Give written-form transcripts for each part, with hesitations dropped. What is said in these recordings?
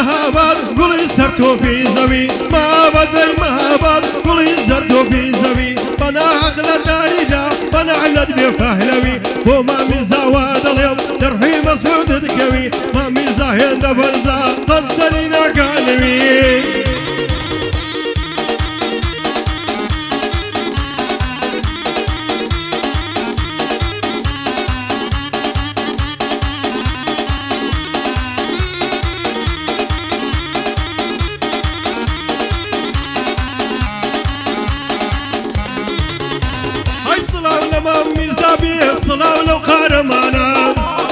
مهاباد قولي سرتو في زمي مهاباد مهاباد قولي سرتو في زمي بنا عقل داريدا بنا علد بفهلوي وما من زواد اليوم ترحي مسعود تكوي ما من زاهد فرزا قد سنينا قالوي من زابي الصلاة ولو قارمانا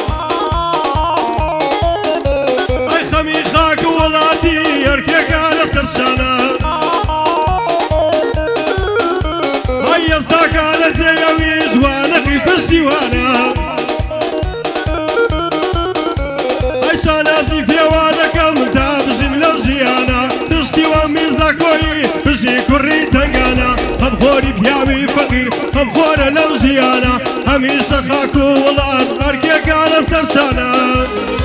اي خمي خاك ولادي يركيك على سرشانا اي يصداك على زيوي جوانك في السيوانا اي شانازي في وادك متاب جملة جيانا تشتي ومن زاكوي بجي كوري تنقانا هم خوري بياوي فقير هم خوري لو جيانا هميشه خاكو ولاد اركيك على سرشانا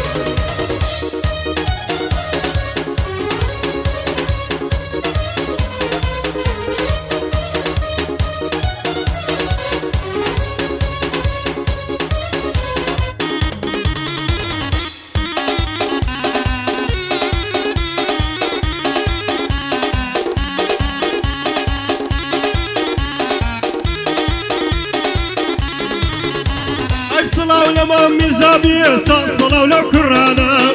صلاة ولما ميزابي صلاة ولا كرانا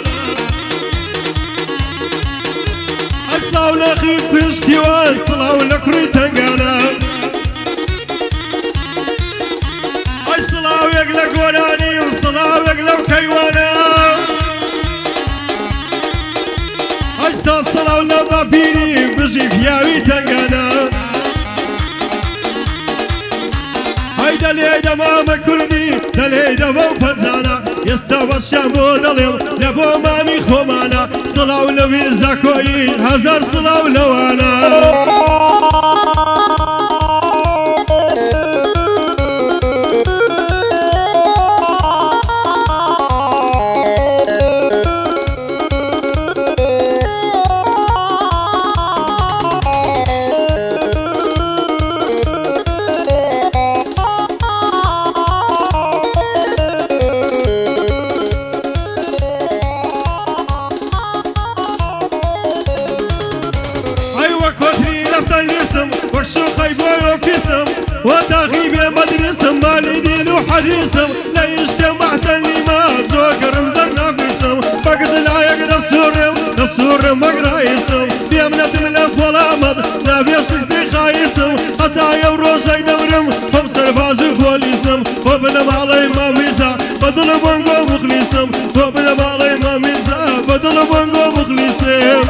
صلاة ولا خيب فيستيوان صلاة ولا كريتنقانا صلاة ويقلق وراني وصلاة ويقلق كيوانا صلاة ولا بابيني بجي فياوي تنقانا دليل ماما كردي دليل مو فنزانا يستوى الشام ودليل لبو مامي خمانا صلاة ولوي زاكوي هزار صلاة ولوانا وشوخي بوي وكسم وتغيب مدرسم بالي دين وحديثم لا يجتمع تنمات زوجر مزرنا في سم فقز العيق نصور مقرايسم بيمنة ملف والامد نبي شكتي خايسم حتى يوروشي دمرم هم سربازي فوليسم وابن مالي ماميزا بدل بانقو مخليسم وابن مالي ماميزا بدل بانقو مخليسم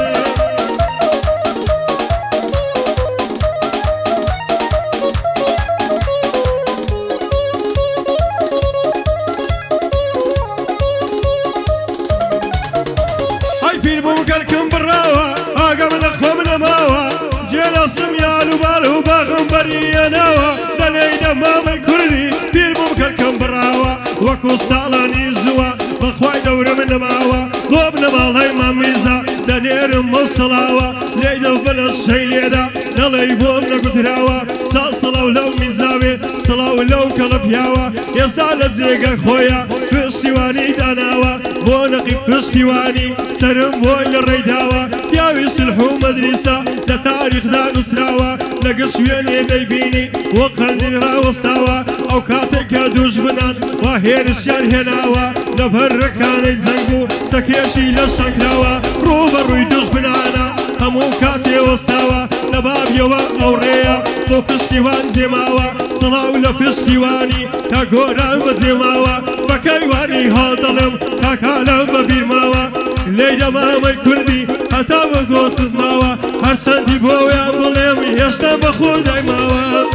قلكم براوة قبل خمنا ماوة جيل صميال وبالو باغم بريا ناوة دلي دمام كردي دير قلكم براوة وكو سالاني زوا بخواي دور من ماوة ضوبنا بالهي ماميزا دنير مصلاوة ليدو بلا الشي ليدا دلي بومنا قدراوة صلاة ولو ميزاوي صلاة ولو كلبياوة يسالت زيقا خويا فشتواني داناوة بونقي فشتواني سرم بوي الريداوة ياوي سلحو مدرسة لتاريخ دا نسراوة لقشويني بيبيني وقلني راوستاوة او كاتك دوش بنان واهير الشان هناوة لفركاني زنقو سكيشي للشنكراوة روبا روي دوش بنانا همو كاتي وستاوة لباب يوا او ريا بو فشتوان زماوة صلاة ولا فشتواني كاقوران بزماوة بكيواني هادلم كاكالم ببيماوة ليلة مامي كردي حتى بقوت ماوة هرسندي بويا بليم يشتا بخودي ماوة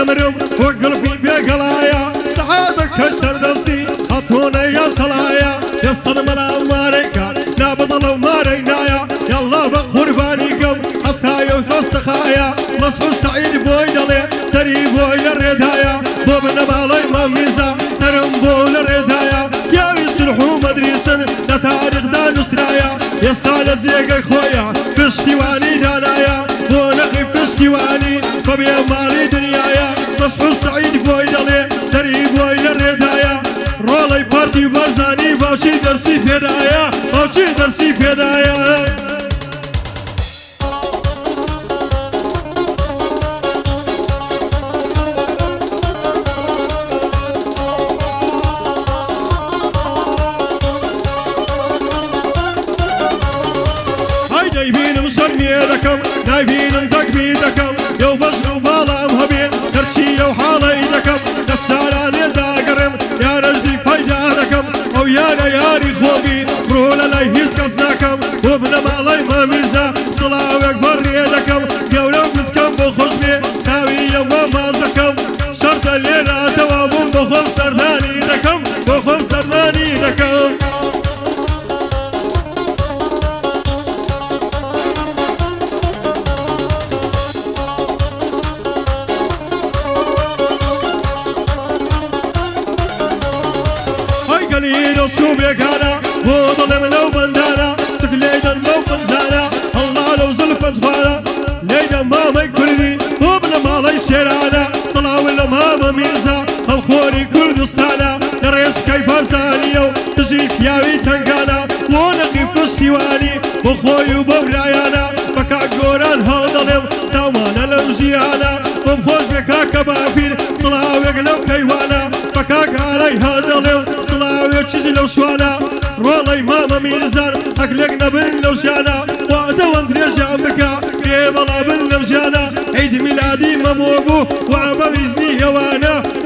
دمرم وقلبي بقلايا سعادك كسر دستي هاتونا يا طلايا يصل ملا ماريكا نابضل ومارينايا يلا بقربانيكم حتى يوث خايا مصحو سعيد بويدلي سري بويل الردايا بوبنا بالي مميزة سرم بول الردايا يا يسرحو مدرسن نتاريخ دا نسرايا يستال زيق خويا فشتواني دانايا بونقي فشتواني فبي مالي دنيايا مصحو سعيد بويدلي سري بويل الردايا رولي بارتي برزاني باوشي درسي فدايا باوشي درسي فدايا نايبين مصرني لكم نايبين تكبير لكم يو فجر وبالام هبين ترشي وحالي لكم دسالاني داقرم يا رجلي فايدة لكم او يا نياري خوبي رولا لا يهيس قصناكم وابن مالي مميزة صلاة اكبر لكم يولو بسكم بخشمي ساوي يوم مازلكم شرط اللي لا توابون بخم سرداني لكم بخم سرداني لكم قليل وصوبك انا وظلم لو بندانا تقليدا لو فزانا الله لو زلفت فانا ليدا ماما كردي وابن مالي شيرانا صلاة ولا ماما ميزة الخوري كردستانا دريس كيف ساليو تجيك ياوي تنقانا ونقي فشتواني بخوي وبورايانا بكا قوران هالظلم ساوانا لو جيانا وبخوش بكا كبافير صلاة وقلو كيوانا بكا قالي هالظلم تشجي لو شوانا رولي ماما ميرزان اكلك نبن لو شانا وقتا وندرجع بكا كيف الله بن لو شانا عيد ميلادي مموبو وعبا بيزني هوانا